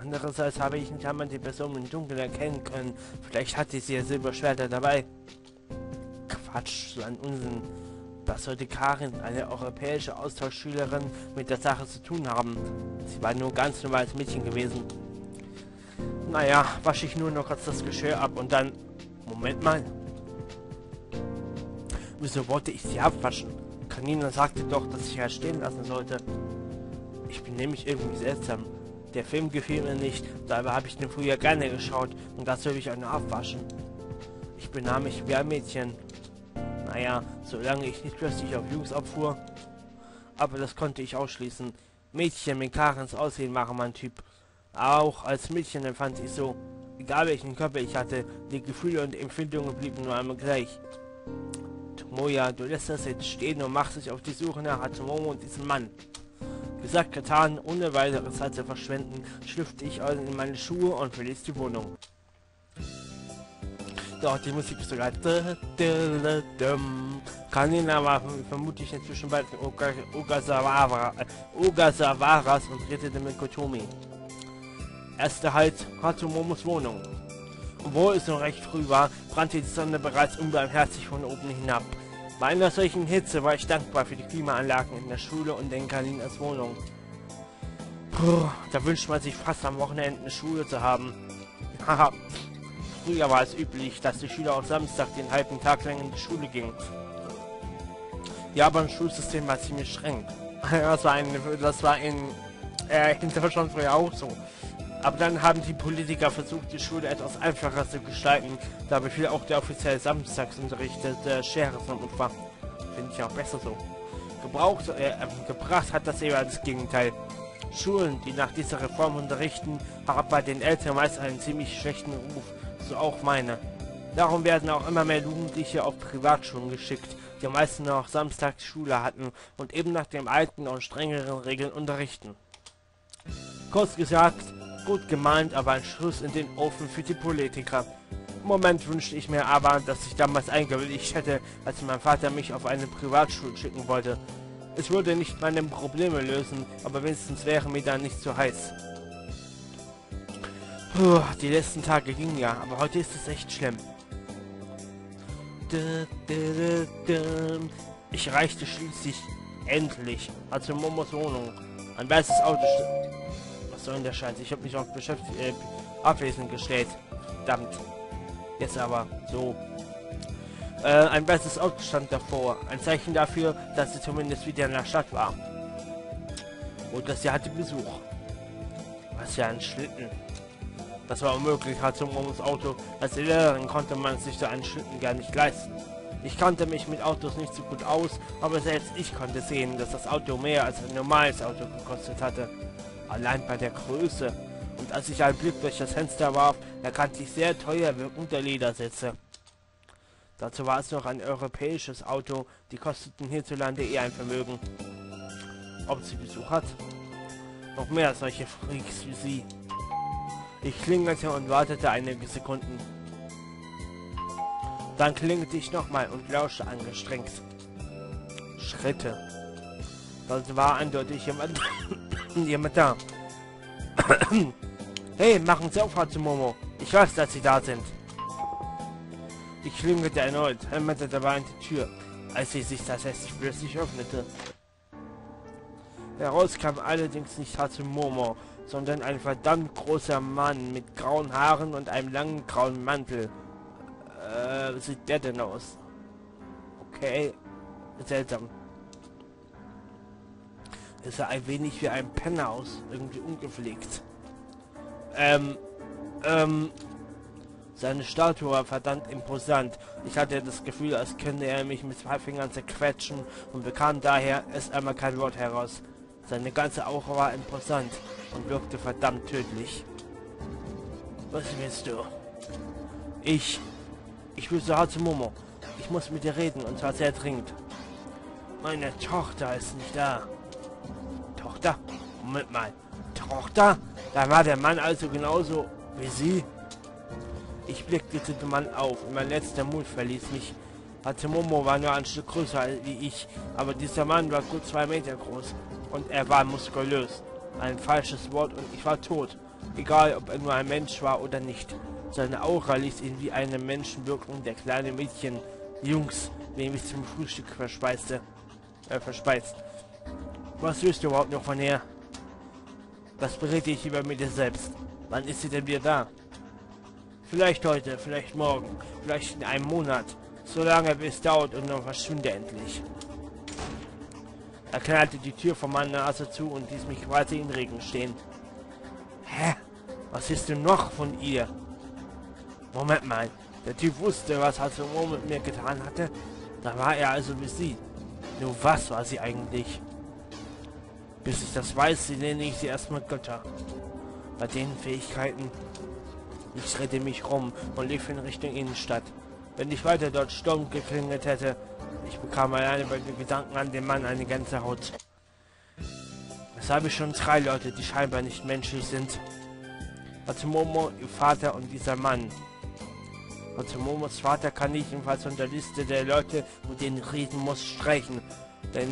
Andererseits habe ich nicht einmal die Person im Dunkeln erkennen können. Vielleicht hatte sie ihr Silberschwerter dabei. Quatsch, so ein Unsinn. Was sollte Karin, eine europäische Austauschschülerin, mit der Sache zu tun haben? Sie war nur ganz normales Mädchen gewesen. Naja, wasche ich nur noch kurz das Geschirr ab und dann... Moment mal. Wieso wollte ich sie abwaschen? Kanina sagte doch, dass ich halt stehen lassen sollte. Ich bin nämlich irgendwie seltsam. Der Film gefiel mir nicht, dabei habe ich den früher gerne geschaut und das will ich auch nur abwaschen. Ich benahm mich wie ein Mädchen. Naja, solange ich nicht plötzlich auf Jungs abfuhr. Aber das konnte ich ausschließen. Mädchen mit Karens Aussehen waren mein Typ. Auch als Mädchen empfand ich so. Egal welchen Körper ich hatte, die Gefühle und Empfindungen blieben nur einmal gleich. Tomoya, du lässt das jetzt stehen und machst dich auf die Suche nach Hatomomo und diesem Mann. Gesagt, getan, ohne weitere Zeit zu verschwenden, schlüpfte ich in meine Schuhe und verließ die Wohnung. Doch, die Musik ist sogar... Kanina war vermutlich inzwischen bei Ogasavaras und redete mit Kotomi. Erster Halt, Hatomomos Wohnung. Obwohl es noch recht früh war, brannte die Sonne bereits unbarmherzig von oben hinab. Bei einer solchen Hitze war ich dankbar für die Klimaanlagen in der Schule und in Kaninas Wohnung. Puh, da wünscht man sich fast am Wochenende eine Schule zu haben. Haha. Früher war es üblich, dass die Schüler auch Samstag den halben Tag lang in die Schule gingen. Ja, aber das Schulsystem war ziemlich streng. Das war in Deutschland früher auch so. Aber dann haben die Politiker versucht, die Schule etwas einfacher zu gestalten. Da befiel auch der offizielle Samstagsunterricht der Schere zum Opfer. Finde ich auch besser so. Gebracht hat das eher das Gegenteil. Schulen, die nach dieser Reform unterrichten, haben bei den Eltern meist einen ziemlich schlechten Ruf. So auch meine. Darum werden auch immer mehr Jugendliche auf Privatschulen geschickt, die meisten noch Samstag Schule hatten und eben nach den alten und strengeren Regeln unterrichten. Kurz gesagt, gut gemeint, aber ein Schuss in den Ofen für die Politiker. Im Moment wünschte ich mir aber, dass ich damals eingewilligt hätte, als mein Vater mich auf eine Privatschule schicken wollte. Es würde nicht meine Probleme lösen, aber wenigstens wäre mir dann nicht so heiß. Puh, die letzten Tage gingen ja, aber heute ist es echt schlimm. Ich erreichte schließlich endlich Hatomomos Wohnung. Ein weißes Auto. Was soll denn der Scheiß? Ich habe mich auf abwesend gestellt. Verdammt. Jetzt aber so. Ein weißes Auto stand davor. Ein Zeichen dafür, dass sie zumindest wieder in der Stadt war. Und dass sie hatte Besuch. Was ja ein Schlitten. Das war unmöglich, Hatomomos Auto. Als Lehrerin konnte man sich so einen Schlitten gar nicht leisten. Ich kannte mich mit Autos nicht so gut aus, aber selbst ich konnte sehen, dass das Auto mehr als ein normales Auto gekostet hatte. Allein bei der Größe. Und als ich einen Blick durch das Fenster warf, erkannte ich sehr teuer wirkende Ledersitze. Dazu war es noch ein europäisches Auto, die kosteten hierzulande eher ein Vermögen. Ob sie Besuch hat? Noch mehr solche Freaks wie sie. Ich klingelte und wartete einige Sekunden. Dann klingelte ich nochmal und lauschte angestrengt. Schritte. Das war eindeutig jemand da. Hey, machen Sie auf, Hatomomo. Ich weiß, dass Sie da sind. Ich klingelte erneut, hämmerte dabei an die Tür, als sie sich tatsächlich plötzlich öffnete. Heraus kam allerdings nicht Hatomomo, sondern ein verdammt großer Mann mit grauen Haaren und einem langen grauen Mantel. Wie sieht der denn aus? Okay, seltsam. Es sah ein wenig wie ein Penner aus, irgendwie ungepflegt. Seine Statue war verdammt imposant. Ich hatte das Gefühl, als könnte er mich mit 2 Fingern zerquetschen und bekam daher erst einmal kein Wort heraus. Seine ganze Aura war imposant und wirkte verdammt tödlich. Was willst du? Ich will zu Hatomomo. Ich muss mit dir reden, und zwar sehr dringend. Meine Tochter ist nicht da. Tochter? Moment mal. Tochter? Da war der Mann also genauso wie sie? Ich blickte zu dem Mann auf und mein letzter Mut verließ mich. Hatomomo war nur ein Stück größer wie ich, aber dieser Mann war gut 2 Meter groß und er war muskulös. Ein falsches Wort und ich war tot. Egal, ob er nur ein Mensch war oder nicht. Seine Aura ließ ihn wie einen Menschen wirken, der kleine Mädchen, Jungs, wenig zum Frühstück verspeist. Was willst du überhaupt noch von ihr? Das berede ich lieber mit dir selbst. Wann ist sie denn wieder da? Vielleicht heute, vielleicht morgen, vielleicht in einem Monat. So lange wie es dauert und dann verschwinde endlich. Er knallte die Tür vor meiner Nase zu und ließ mich quasi im Regen stehen. Hä? Was ist denn noch von ihr? Moment mal, der Typ wusste, was Hatsumo mit mir getan hatte. Da war er also wie sie. Nur was war sie eigentlich? Bis ich das weiß, nenne ich sie erstmal Götter. Bei den Fähigkeiten. Ich drehte mich rum und lief in Richtung Innenstadt. Wenn ich weiter dort Sturm geklingelt hätte, ich bekam alleine bei den Gedanken an den Mann eine ganze Haut. Es habe schon 3 Leute, die scheinbar nicht menschlich sind. Hatsumomo, ihr Vater und dieser Mann. Hatsumomos Vater kann ich jedenfalls von der Liste der Leute, mit denen ich reden muss, streichen. Dem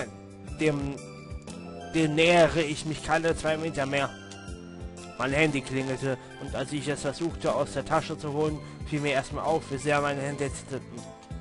nähere ich mich keine 2 Meter mehr. Mein Handy klingelte und als ich es versuchte aus der Tasche zu holen, fiel mir erstmal auf, wie sehr meine Hände zitterten.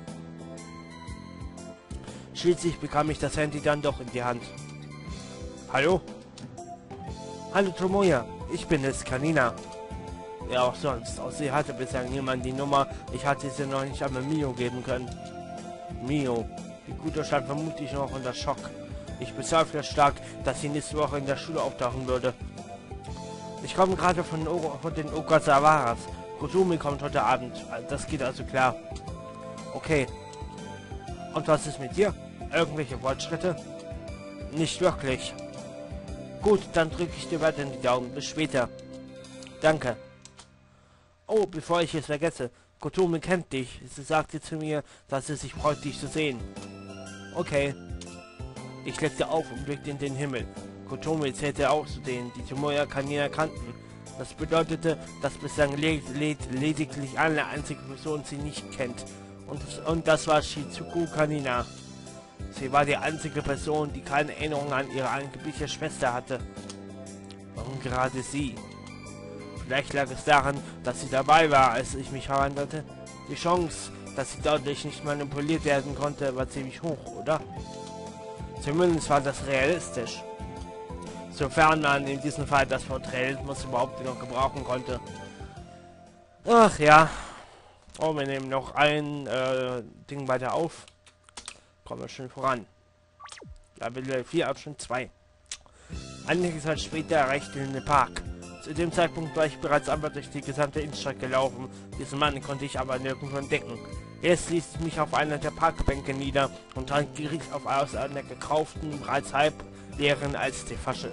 Schließlich bekam ich das Handy dann doch in die Hand. Hallo? Hallo Tomoya, ich bin es, Kanina. Ja, auch sonst. Aus sie hatte bisher niemand die Nummer. Ich hatte sie noch nicht einmal Mio geben können. Mio. Die Gute stand vermutlich noch unter Schock. Ich bezweifle stark, dass sie nächste Woche in der Schule auftauchen würde. Ich komme gerade von den Okazawaras. Kotumi kommt heute Abend. Das geht also klar. Okay. Und was ist mit dir? Irgendwelche Fortschritte? Nicht wirklich. Gut, dann drücke ich dir weiter in die Daumen. Bis später. Danke. Oh, bevor ich es vergesse. Kotumi kennt dich. Sie sagte zu mir, dass sie sich freut, dich zu sehen. Okay. Ich legte auf und blickte in den Himmel. Kotumi zählte auch zu denen, die Tomoya Kanina kannten. Das bedeutete, dass bislang lediglich eine einzige Person sie nicht kennt. Und das war Shizuku Kanina. Sie war die einzige Person, die keine Erinnerung an ihre angebliche Schwester hatte. Warum gerade sie? Vielleicht lag es daran, dass sie dabei war, als ich mich verwandelte. Die Chance, dass sie dadurch nicht manipuliert werden konnte, war ziemlich hoch, oder? Zumindest war das realistisch. Sofern man in diesem Fall das Wort Realismus überhaupt noch gebrauchen konnte. Ach ja. Oh, wir nehmen noch ein Ding weiter auf. Kommen wir schön voran. Level 4, Abschnitt 2. Einige Zeit später erreichte ich den Park. Zu dem Zeitpunkt war ich bereits einmal durch die gesamte Innenstadt gelaufen. Diesen Mann konnte ich aber nirgendwo entdecken. Jetzt ließ ich mich auf einer der Parkbänke nieder und trank gierig aus einer gekauften, bereits halb leeren Eistee-Flasche.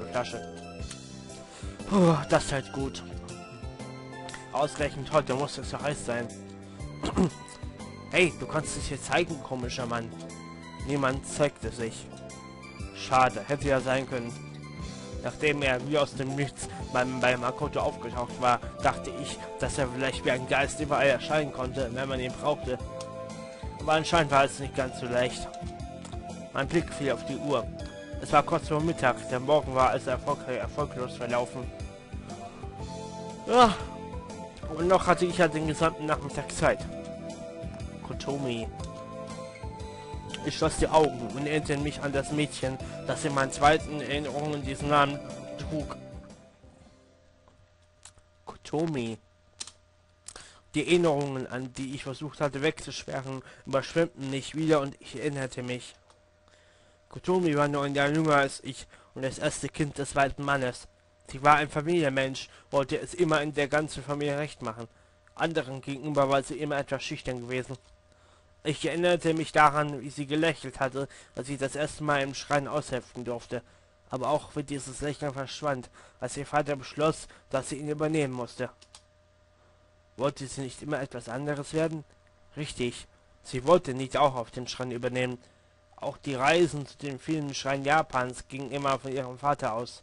Puh, das halt gut. Ausgerechnet heute muss es so heiß sein. Hey, du kannst dich hier zeigen, komischer Mann. Niemand zeigte sich. Schade, hätte ja sein können. Nachdem er wie aus dem Nichts bei Makoto aufgetaucht war, dachte ich, dass er vielleicht wie ein Geist überall erscheinen konnte, wenn man ihn brauchte. Aber anscheinend war es nicht ganz so leicht. Mein Blick fiel auf die Uhr. Es war kurz vor Mittag, der Morgen war also erfolglos verlaufen. Ja, und noch hatte ich ja den gesamten Nachmittag Zeit. Kotomi. Ich schloss die Augen und erinnerte mich an das Mädchen, das in meinen zweiten Erinnerungen diesen Namen trug. Kotomi. Die Erinnerungen, an die ich versucht hatte wegzusperren, überschwemmten mich wieder und ich erinnerte mich. Kotomi war nur ein Jahr jünger als ich und das erste Kind des zweiten Mannes. Sie war ein Familienmensch, wollte es immer in der ganzen Familie recht machen. Anderen gegenüber war sie immer etwas schüchtern gewesen. Ich erinnerte mich daran, wie sie gelächelt hatte, als ich das erste Mal im Schrein aushelfen durfte. Aber auch wie dieses Lächeln verschwand, als ihr Vater beschloss, dass sie ihn übernehmen musste. Wollte sie nicht immer etwas anderes werden? Richtig, sie wollte nicht auch auf den Schrein übernehmen. Auch die Reisen zu den vielen Schreinen Japans gingen immer von ihrem Vater aus.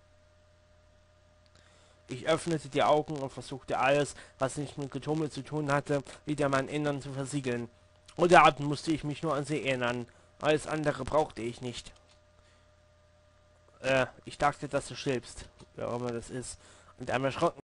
Ich öffnete die Augen und versuchte alles, was nicht mit Kotomi zu tun hatte, wieder mein Innern zu versiegeln. Oder Atem musste ich mich nur an sie erinnern. Alles andere brauchte ich nicht. Ich dachte, dass du schläfst. Wer auch immer das ist. mit einem erschrocken